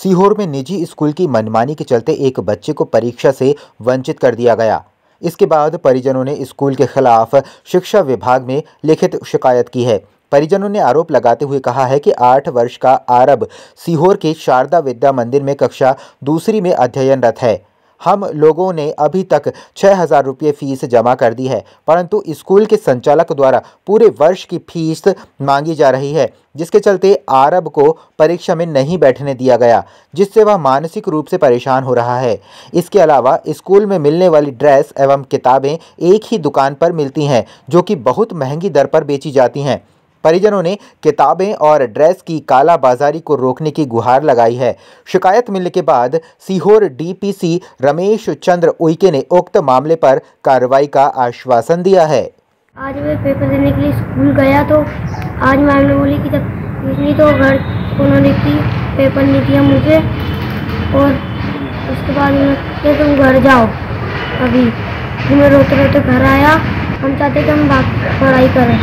सीहोर में निजी स्कूल की मनमानी के चलते एक बच्चे को परीक्षा से वंचित कर दिया गया। इसके बाद परिजनों ने स्कूल के खिलाफ शिक्षा विभाग में लिखित शिकायत की है। परिजनों ने आरोप लगाते हुए कहा है कि 8 वर्ष का आरब सीहोर के शारदा विद्या मंदिर में कक्षा दूसरी में अध्ययनरत है। हम लोगों ने अभी तक 6,000 रुपये फीस जमा कर दी है, परंतु स्कूल के संचालक द्वारा पूरे वर्ष की फीस मांगी जा रही है, जिसके चलते आरब को परीक्षा में नहीं बैठने दिया गया, जिससे वह मानसिक रूप से परेशान हो रहा है। इसके अलावा स्कूल में मिलने वाली ड्रेस एवं किताबें एक ही दुकान पर मिलती हैं, जो कि बहुत महंगी दर पर बेची जाती हैं। परिजनों ने किताबें और ड्रेस की कालाबाजारी को रोकने की गुहार लगाई है। शिकायत मिलने के बाद सीहोर डीपीसी रमेश चंद्र उइके ने उक्त मामले पर कार्रवाई का आश्वासन दिया है। आज मैं पेपर देने के लिए स्कूल गया तो आज मैम ने बोली कि जब नहीं तो घर उन्होंने की पेपर नहीं दिया मुझे, और उसके बाद उन्होंने तुम घर जाओ। अभी मैं रोते रोते घर आया। हम चाहते कि हम पढ़ाई करें।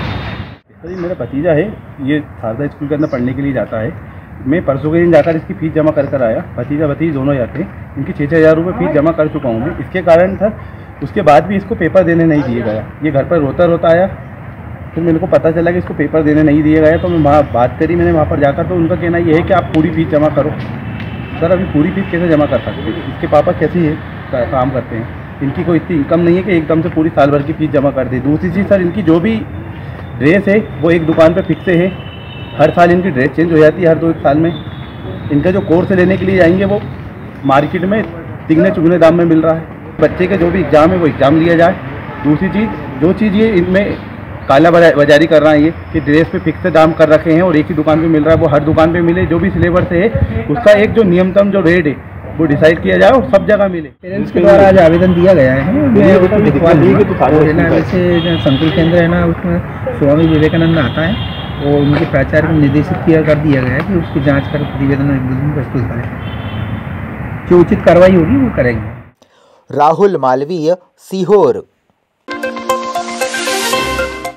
जी मेरा भतीजा है, ये शारदा स्कूल के अंदर पढ़ने के लिए जाता है। मैं परसों के दिन जाकर इसकी फ़ीस जमा कर आया। भतीजा भतीजी दोनों जाते हैं। इनकी 6,000 रुपये फ़ीस जमा कर चुका हूँ मैं। इसके कारण था उसके बाद भी इसको पेपर देने नहीं दिए गया। ये घर पर रोता रोता आया, फिर मेरे को पता चला कि इसको पेपर देने नहीं दिया गया, तो मैं वहाँ बात करी मैंने वहाँ पर जाकर। तो उनका कहना ये है कि आप पूरी फ़ीस जमा करो। सर अभी पूरी फ़ीस कैसे जमा कर सकते हैं? इसके पापा कैसे है काम करते हैं, इनकी कोई इतनी इनकम नहीं है कि एकदम से पूरी साल भर की फ़ीस जमा कर दे। दूसरी चीज़ सर, इनकी जो भी ड्रेस है वो एक दुकान पे फिक्स है। हर साल इनकी ड्रेस चेंज हो जाती है, हर 2-1 साल में। इनका जो कोर्स लेने के लिए जाएंगे वो मार्केट में तिगने चुगने दाम में मिल रहा है। बच्चे के जो भी एग्ज़ाम है वो एग्ज़ाम लिया जाए। दूसरी चीज़, जो चीज़ ये इनमें काला बाजारी कर रहा है, ये कि ड्रेस पे फिक्स दाम कर रखे हैं और एक ही दुकान पे मिल रहा है, वो हर दुकान पे मिले। जो भी सिलेबस है उसका एक जो न्यूनतम जो रेट है वो डिसाइड किया जाए और सब जगह मिले। पेरेंट्स के द्वारा आज आवेदन दिया गया है। मैं उसको दिखवा दूँगा। है ना, वैसे संकुल केंद्र है ना, उसमें स्वामी विवेकानंद आता है और उनके प्राचार्य को निर्देशित कर दिया गया है कि उसकी जांच कर प्रतिवेदन प्रस्तुत करें। जो उचित कार्रवाई होगी वो करेंगे। राहुल मालवीय, सीहोर।